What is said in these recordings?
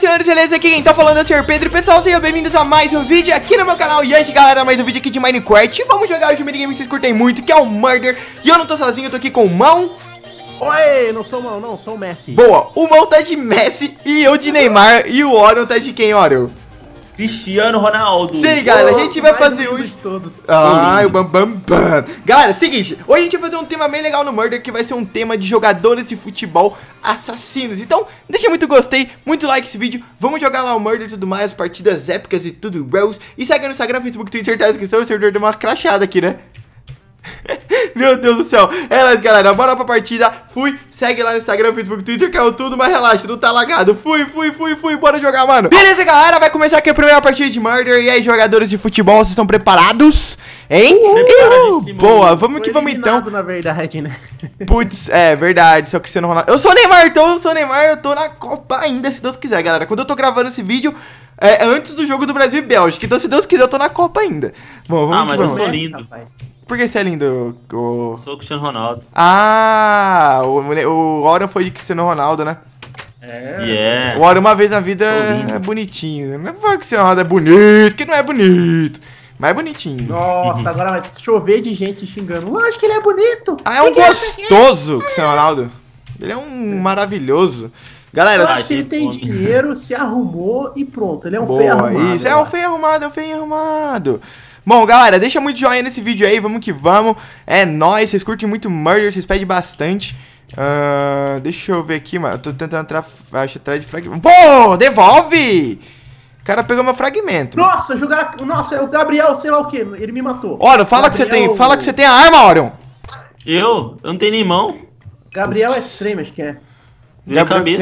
senhores, beleza? Aqui quem tá falando é o Sr. Pedro. Pessoal, sejam bem-vindos a mais um vídeo aqui no meu canal. E hoje, galera, mais um vídeo aqui de Minecraft. Vamos jogar hoje o minigame que vocês curtem muito, que é o Murder. E eu não tô sozinho, eu tô aqui com o Mão. Oi, não sou o Mão, não, sou o Messi. Boa, o Mão tá de Messi e eu de Neymar. E o Orion tá de quem, Orion? Cristiano Ronaldo. Sim, galera, a gente vai fazer hoje de todos. o Bam Bam Bam. Galera, seguinte, hoje a gente vai fazer um tema bem legal no Murder, que vai ser um tema de jogadores de futebol assassinos. Então, deixa muito gostei, muito like esse vídeo. Vamos jogar lá o Murder e tudo mais, partidas épicas e tudo, bros. E segue no Instagram, Facebook, Twitter, tá na descrição. O servidor deu uma crachada aqui, né? Meu Deus do céu. É nóis, galera, bora pra partida. Fui, segue lá no Instagram, Facebook, Twitter, caiu tudo, mas relaxa, não tá lagado. Fui, bora jogar, mano. Beleza, galera, vai começar aqui a primeira partida de Murder. E aí, jogadores de futebol, vocês estão preparados? Hein? Boa, vamos que vamos então. Na verdade, né? Putz, é verdade, seu Cristiano Ronaldo. Eu sou o Neymar, então eu tô na Copa ainda, se Deus quiser, galera. Quando eu tô gravando esse vídeo, é antes do jogo do Brasil e Bélgica. Então, se Deus quiser, eu tô na Copa ainda. Bom, vamos mas vamos. eu sou lindo. Por que você é lindo? Eu sou o Cristiano Ronaldo. Ah, o Orion foi de Cristiano Ronaldo, né? É. O Orion uma vez na vida é bonitinho. Não fala que o Cristiano Ronaldo é bonito, que não é bonito. Mas é bonitinho. Nossa, agora vai chover de gente xingando. Lógico que ele é bonito. Ah, é um gostoso, Cristiano Ronaldo. Ele é um maravilhoso. Galera, se ele tem dinheiro, se arrumou e pronto. Ele é um boa, feio arrumado. Isso, é um feio arrumado, Bom, galera, deixa muito joinha nesse vídeo aí, vamos que vamos. É nóis, vocês curtem muito Murder, vocês pedem bastante. Deixa eu ver aqui, mano. Eu tô tentando entrar atrás de fragmento. Pô, devolve! O cara pegou meu fragmento. Nossa, Nossa, é o Gabriel, sei lá o que. Ele me matou. Orion, fala que você tem a arma, Orion. Eu não tenho nem mão. Gabriel é extremo, acho que é. Minha cabeça.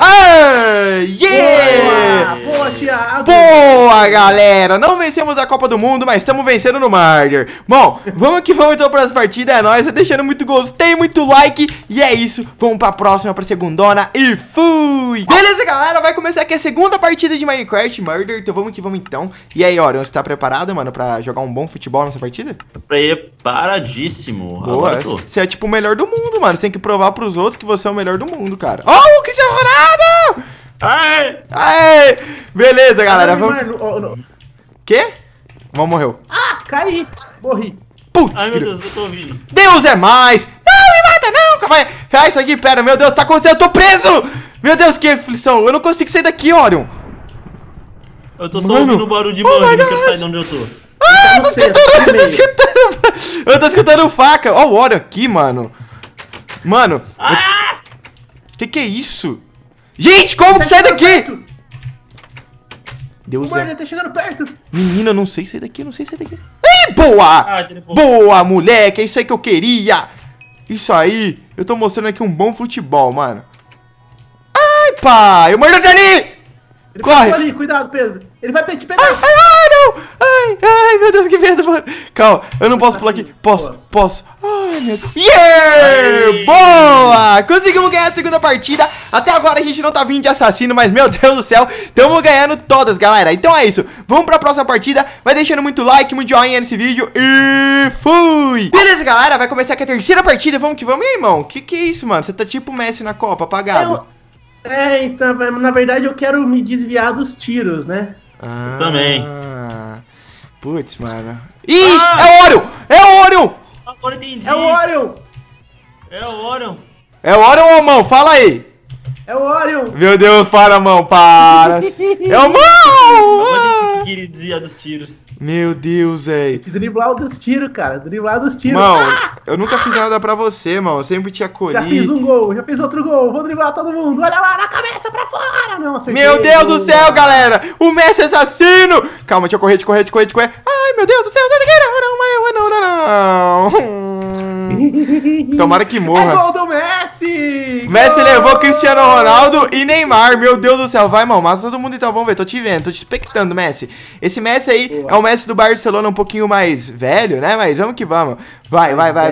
Yeah! Boa, Thiago! Boa, galera! Não vencemos a Copa do Mundo, mas estamos vencendo no Murder. Bom, vamos que vamos então para as partidas. É nóis, deixando muito gostei, muito like. E é isso, vamos pra próxima, pra segundona. E fui! Beleza, galera, vai começar aqui a segunda partida de Minecraft Murder. Então vamos que vamos então. E aí, Orion, você tá preparado, mano, pra jogar um bom futebol nessa partida? Preparadíssimo. Boa, você é tipo o melhor do mundo, mano. Você tem que provar pros outros que você é o melhor do mundo, cara. Oh, o Cristiano Ronaldo! Aê! Beleza, galera, vamos... Quê? Vamos, morreu. Ah, caí! Morri. Putz, ai, meu Deus, eu tô ouvindo. Deus é mais! Não, me mata não! Calma aí. Isso aqui, pera, meu Deus, tá acontecendo, eu tô preso! Meu Deus, que aflição, eu não consigo sair daqui, Orion. Eu tô só ouvindo o barulho de morrer, que eu saio de onde eu tô. Ah, eu tô escutando faca. Ó, o Orion aqui, mano. Mano, que é isso? Gente, como que sai daqui? Deus, o Murder tá chegando perto. Menina, eu não sei sair daqui, Ih, boa! Boa, moleque, é isso aí que eu queria. Isso aí, eu tô mostrando aqui um bom futebol, mano. Ai, pai, o Murder tá ali! Ele corre! Ali, cuidado, Pedro. Ele vai te pegar. Não! Ai, meu Deus, que medo, mano. Calma, eu não posso pular aqui. Posso. Ai, meu Deus. Yeah! Boa! Conseguimos ganhar a segunda partida. Até agora a gente não tá vindo de assassino, mas, meu Deus do céu, estamos ganhando todas, galera. Então é isso. Vamos pra próxima partida. Vai deixando muito like, muito joinha nesse vídeo. E fui! Beleza, galera, vai começar aqui a terceira partida. Vamos que vamos. E aí, irmão? Que é isso, mano? Você tá tipo Messi na Copa, apagado. Então, na verdade eu quero me desviar dos tiros, né? Eu também. Putz, mano. Ih, é o Orion! É o Orion! Agora entendi. É o Orion! É o Orion. É o Orion ou Mão? Fala aí! É o Orion! Meu Deus, para, Mão, para! É o Mão! Agora tem que desviar dos tiros. Meu Deus, velho. Driblar dos tiros, cara. Driblar dos tiros. Mão, eu nunca fiz nada pra você, mão. Eu sempre te acolhi. Já fiz um gol, já fiz outro gol. Vou driblar todo mundo. Olha lá, na cabeça, pra fora. Não, acertei. Meu Deus do céu, galera. O Messi é assassino. Calma, deixa eu correr, Ai, meu Deus do céu. Sai daqui. Não. Tomara que morra. É gol do Messi. Messi levou Cristiano Ronaldo e Neymar. Meu Deus do céu. Vai, mão. Mata todo mundo então. Vamos ver. Tô te vendo. Tô te expectando, Messi. Esse Messi aí é o Messi do Barcelona um pouquinho mais velho, né? Mas vamos que vamos. Vai.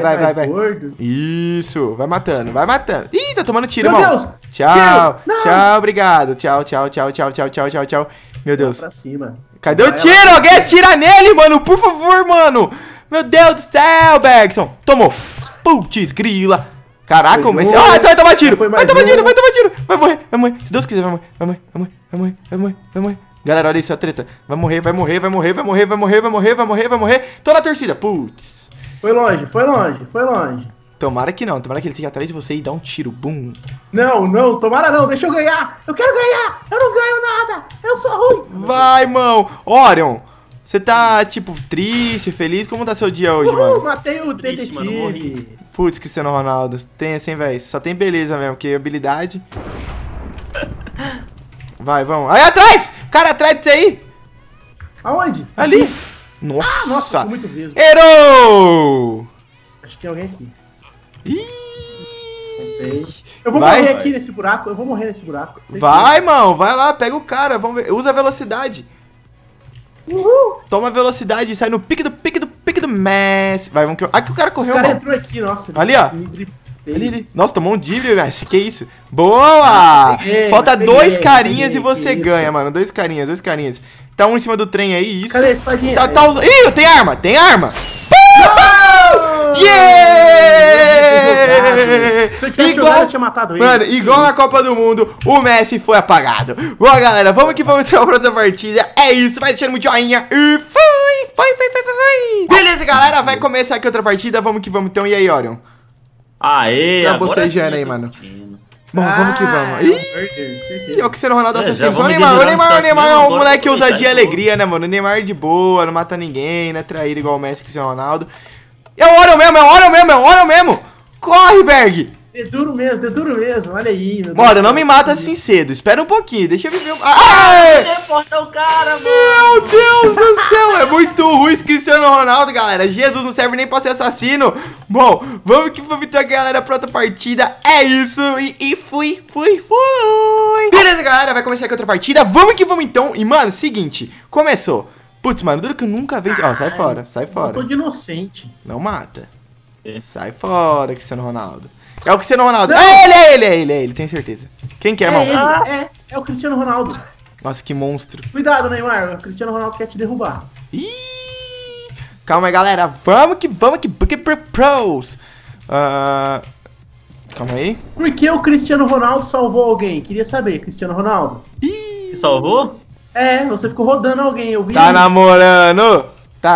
Isso. Vai matando. Ih, tá tomando tiro, meu irmão. Deus. Tchau. Tchau, obrigado. Tchau. Meu Deus. Pra cima. Cadê o tiro? Alguém atira nele, mano. Por favor, mano. Meu Deus do céu, Bergson. Tomou. Putz, grila. Caraca, Foi mas... jogo. Ah, então vai tomar tiro! Foi Vai mais tomar tiro, jogo. vai tomar tiro! Vai morrer, vai morrer. Se Deus quiser, vai morrer, vai morrer, vai morrer, vai morrer, vai morrer, vai morrer, vai morrer. Galera, olha isso, a treta. Vai morrer, vai morrer, vai morrer, vai morrer, vai morrer, vai morrer, vai morrer. Tô na torcida. Putz. Foi longe, foi longe, foi longe. Tomara que não, tomara que ele esteja atrás de você e dá um tiro. Bum. Não, não, tomara não, deixa eu ganhar. Eu quero ganhar, eu não ganho nada. Eu sou ruim. Vai, irmão. Orion, você tá, tipo, triste, feliz? Como tá seu dia hoje, mano? Matei o Triste, mano, detetive. Putz, Cristiano Ronaldo. Tem assim, velho. Só tem beleza mesmo, que habilidade. Vai, vamos. Aí atrás! Cara, atrás de você aí! Aonde? Ali! Nossa, Nossa! tô muito vesgo. Errou! Acho que tem alguém aqui. Ih! Eu vou Vai. morrer aqui nesse buraco, eu vou morrer nesse buraco. Vai, mano, vai lá, pega o cara, vamos ver. Usa a velocidade. Uhul. Toma a velocidade e sai no pique do Messi. Vai, vamos que... Ah, que o cara O correu, cara mano. entrou aqui, nossa. Ali, ó. me dribei. Ali. Nossa, tomou um drible, Messi. Que isso? Boa! Peguei, Falta peguei, dois carinhas peguei, e você que ganha, isso. mano. Dois carinhas. Tá um em cima do trem aí, isso. Cadê a espadinha? Tá usando... Ih, tem arma, tem arma. Não! Yeah! Se eu tivesse jogado, eu tinha matado ele. Mano, igual na Copa do Mundo, o Messi foi apagado. Bom, galera, vamos que vamos entrar pra outra partida. É isso, vai deixando muito joinha. E foi. Beleza, galera, vai começar aqui outra partida. Vamos que vamos, então. E aí, Orion? Aê, Tá agora bocejando sim, aí, tô mano. curtindo. Bom, vamos que vamos. Ih! certeza. É o Cristiano Ronaldo É, assassino. já Só o vamos Neymar. O desenhar Neymar é agora um pra moleque aproveitar ousadia e esse alegria, né, mano? O Neymar de boa, não mata ninguém, não é traíra igual o Messi e o Cristiano Ronaldo. É o Orion mesmo. Corre, Berg. É duro mesmo, olha aí. meu Deus Bora, do não céu. me mata assim cedo. Espera um pouquinho, deixa eu viver um... Ai! Reporta o cara, mano. Meu Deus do céu, é muito ruim esse Cristiano Ronaldo, galera. Jesus, não serve nem pra ser assassino. Bom, vamos que vamos então, galera, pra outra partida. É isso, e fui. Beleza, galera, vai começar aqui outra partida. Vamos que vamos então. E, mano, seguinte, começou. Putz, mano, duro que eu nunca vejo... Ó, sai fora. Eu tô de inocente. Não mata. É. Sai fora, Cristiano Ronaldo. É o Cristiano Ronaldo. Não. É ele, tenho certeza. Quem que é, irmão? É o Cristiano Ronaldo. Nossa, que monstro. Cuidado, Neymar, o Cristiano Ronaldo quer te derrubar. Ih! Calma aí, galera. Vamos que pros. Calma aí. Por que o Cristiano Ronaldo salvou alguém? Queria saber, Cristiano Ronaldo. Ih! Você salvou? É, você ficou rodando alguém, eu vi. Tá namorando.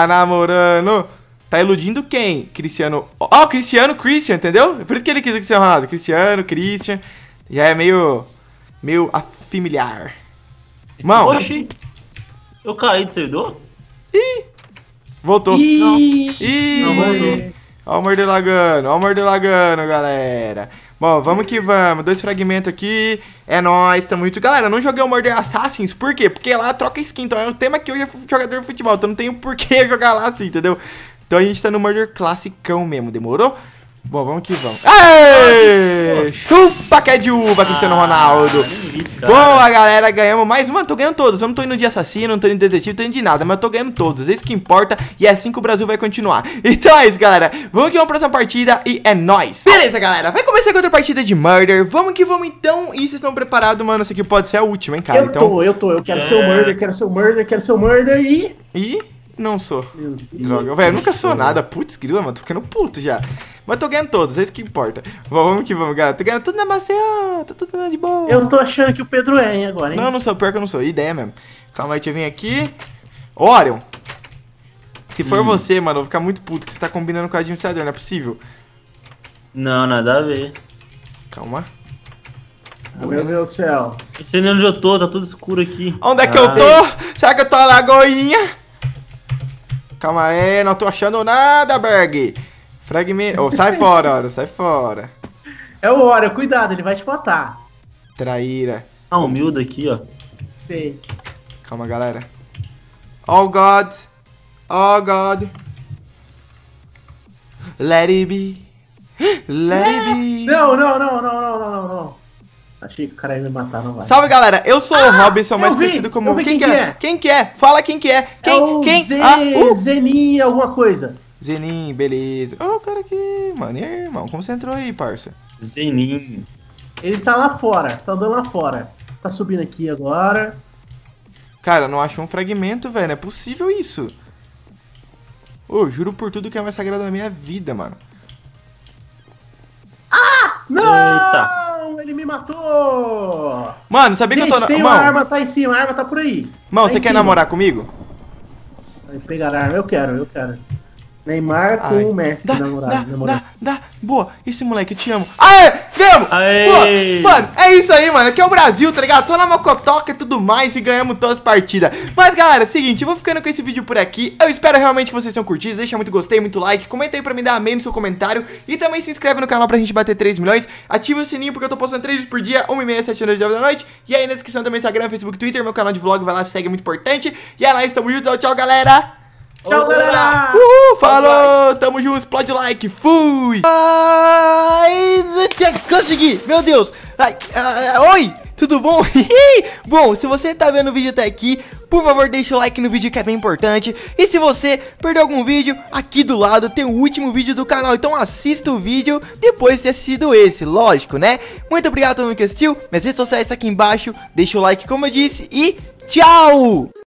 Tá iludindo quem? Cristiano. Ó, Christian, entendeu? É por isso que ele quis o Cristiano Ronaldo. Christian. Já é meio familiar. Irmão. Oxi. Eu caí do servidor? Ih! Voltou. Ih! Não morri. Ó o Mordelagano, galera. Bom, vamos que vamos. 2 fragmentos aqui. É nóis, tamo muito. Galera, não joguei o Murder Assassins. Por quê? Porque lá troca skin. Então é o tema que hoje é jogador de futebol. Então não tem por que jogar lá assim, entendeu? Então a gente tá no Murder classicão mesmo, demorou? Bom, vamos que vamos. Aê! Chupa que é de uva, Cristiano Ronaldo. Boa, galera, ganhamos mais. Mano, tô ganhando todos. Eu não tô indo de assassino, não tô indo de detetive, não tô indo de nada, mas eu tô ganhando todos. É isso que importa e é assim que o Brasil vai continuar. Então é isso, galera. Vamos que vamos pra próxima partida e é nóis. Beleza, galera. Vai começar com outra partida de Murder. Vamos que vamos então. E vocês estão preparados, mano? Essa aqui pode ser a última, hein, cara? Eu tô. Eu quero ser o Murder, quero ser o Murder e... E não sou. Meu Deus Droga, velho, eu nunca sou nada. Putz, grila, mano, tô ficando puto já. Mas tô ganhando todos, é isso que importa. Vamos que vamos, galera. Tô ganhando tudo na Maceió, tá tudo de boa. Eu tô achando que o Pedro é, hein, agora, hein? Não, eu não sou, pior que eu não sou. Ideia mesmo. Calma aí, deixa eu vir aqui. Orion. Se for você, mano, eu vou ficar muito puto que você tá combinando com o administrador, não é possível. Não, nada a ver. Calma. Ah, meu Deus do céu. Não sei nem onde eu tô, tá tudo escuro aqui. Onde é que eu tô? Será que eu tô na Lagoinha? Calma aí, não tô achando nada, Berg. Fragmento. Oh, sai fora, Orion, sai fora. É o Orion, cuidado, ele vai te matar. Traíra. Tá humilde aqui, ó. Sei. Calma, galera. Oh, God. Oh, God. Let it be. Let it be. Não. Achei que o cara ia me matar, não vai. Salve, galera. Eu sou o Robson, mais eu vi, conhecido como... eu vi Quem quem que é? que é. Quem que é? Fala quem que é. Quem? É o Quem? Zenin alguma coisa. Zenin, beleza. Ô, o cara aqui, mano. E aí, irmão? Como você entrou aí, parça? Zenin. Ele tá lá fora, tá andando lá fora. Tá subindo aqui agora. Cara, eu não acho um fragmento, velho. Não é possível isso. Ô, juro por tudo que é mais sagrado da minha vida, mano. Não! Ele me matou! Mano, sabia Gente, que eu tô... tem uma arma, tá em cima, a arma tá por aí. Mano, Tá você em quer cima. namorar comigo? Vai pegar a arma, eu quero. Neymar com o Messi namorar. Dá. Boa, esse moleque, eu te amo. Aê, ganhamos! Aê! Boa. Mano, é isso aí, mano. Aqui é o Brasil, tá ligado? Só na mocotoca e tudo mais e ganhamos todas as partidas. Mas, galera, é o seguinte, eu vou ficando com esse vídeo por aqui. Eu espero realmente que vocês tenham curtido. Deixa muito gostei, muito like. Comenta aí pra me dar amém no seu comentário. E também se inscreve no canal pra gente bater 3 milhões. Ativa o sininho porque eu tô postando 3 vídeos por dia, 1h30, 7 horas, 9 da noite. E aí na descrição também Instagram, Facebook, Twitter, meu canal de vlog. Vai lá, segue, é muito importante. E é nóis, tamo junto. Tchau, galera. Tchau, galera! Falou, tamo junto, explode o like, fui! Ai, consegui, meu Deus! Oi, tudo bom? Bom, se você tá vendo o vídeo até aqui, por favor deixa o like no vídeo que é bem importante. E se você perdeu algum vídeo, aqui do lado tem o último vídeo do canal, então assista o vídeo depois de ter assistido esse, lógico, né? Muito obrigado a todo mundo que assistiu, minhas redes sociais estão aqui embaixo, deixa o like como eu disse e tchau!